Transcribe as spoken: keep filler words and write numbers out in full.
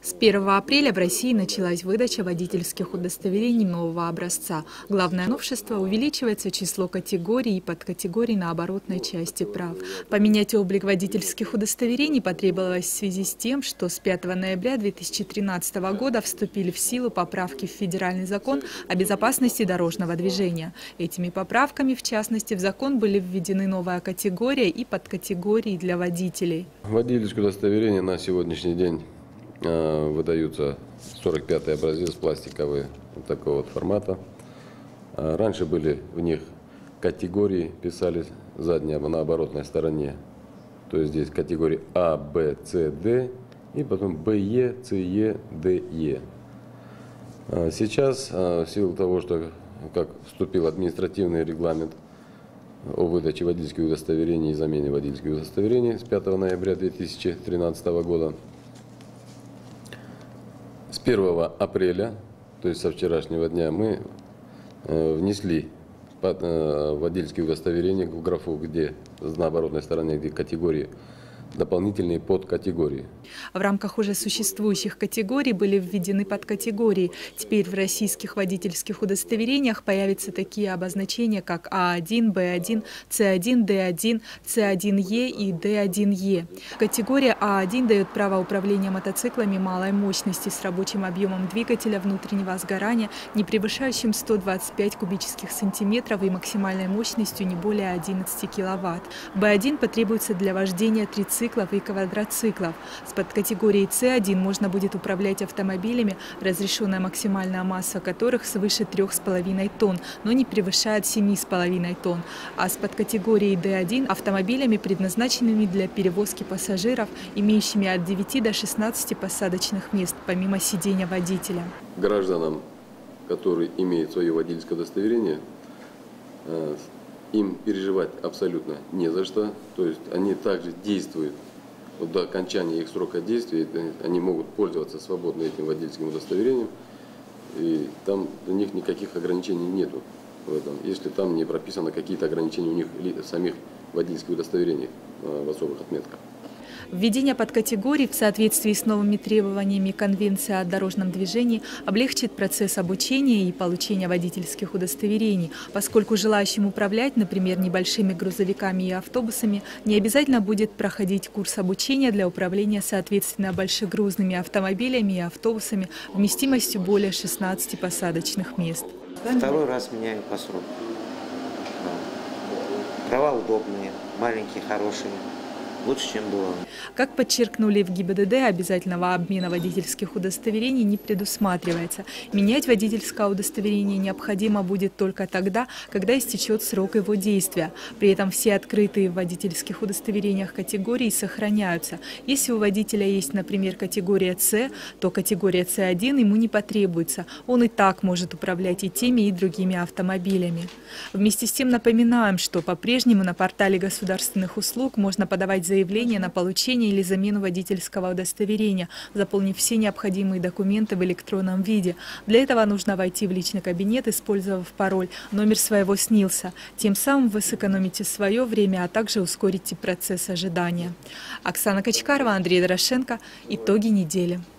С первого апреля в России началась выдача водительских удостоверений нового образца. Главное новшество – увеличивается число категорий и подкатегорий на оборотной части прав. Поменять облик водительских удостоверений потребовалось в связи с тем, что с пятого ноября две тысячи тринадцатого года вступили в силу поправки в Федеральный закон о безопасности дорожного движения. Этими поправками, в частности, в закон были введены новая категория и подкатегории для водителей. Водительское удостоверение на сегодняшний день выдаются сорок пятый образец пластиковый вот такого вот формата. Раньше были в них категории, писали задние на оборотной стороне. То есть здесь категории А, Б, С, Д и потом Б, Е, С, Е, Д, Е. Сейчас, в силу того, что как вступил административный регламент о выдаче водительских удостоверений и замене водительских удостоверений с пятого ноября две тысячи тринадцатого года, с первого апреля, то есть со вчерашнего дня, мы внесли водительские удостоверения в графу, где на оборотной стороне, где категории, дополнительные подкатегории. В рамках уже существующих категорий были введены подкатегории. Теперь в российских водительских удостоверениях появятся такие обозначения, как А один, Б один, С один, Д один, С один Е и Д один Е. Категория А один дает право управления мотоциклами малой мощности с рабочим объемом двигателя внутреннего сгорания, не превышающим сто двадцать пять кубических сантиметров и максимальной мощностью не более одиннадцати киловатт. Б один потребуется для вождения трициклов и квадроциклов. С подкатегорией С один можно будет управлять автомобилями, разрешенная максимальная масса которых свыше трёх с половиной тонн, но не превышает семи с половиной тонн. А с подкатегорией Д один автомобилями, предназначенными для перевозки пассажиров, имеющими от девяти до шестнадцати посадочных мест, помимо сидения водителя. Гражданам, которые имеют свое водительское удостоверение, им переживать абсолютно не за что. То есть они также действуют. Вот до окончания их срока действия они могут пользоваться свободно этим водительским удостоверением, и там у них никаких ограничений нету в этом, если там не прописано какие-то ограничения у них самих водительских удостоверений в особых отметках. Введение подкатегорий в соответствии с новыми требованиями Конвенции о дорожном движении облегчит процесс обучения и получения водительских удостоверений, поскольку желающим управлять, например, небольшими грузовиками и автобусами, не обязательно будет проходить курс обучения для управления, соответственно, большегрузными автомобилями и автобусами вместимостью более шестнадцати посадочных мест. Второй раз меняю по сроку. Права удобные, маленькие, хорошие. Лучше, чем было. Как подчеркнули в ГИБДД, обязательного обмена водительских удостоверений не предусматривается. Менять водительское удостоверение необходимо будет только тогда, когда истечет срок его действия. При этом все открытые в водительских удостоверениях категории сохраняются. Если у водителя есть, например, категория С, то категория С один ему не потребуется. Он и так может управлять и теми, и другими автомобилями. Вместе с тем напоминаем, что по-прежнему на портале государственных услуг можно подавать заявление заявление на получение или замену водительского удостоверения, заполнив все необходимые документы в электронном виде. Для этого нужно войти в личный кабинет, использовав пароль «Номер своего снился». Тем самым вы сэкономите свое время, а также ускорите процесс ожидания. Оксана Качкарова, Андрей Дорошенко. Итоги недели.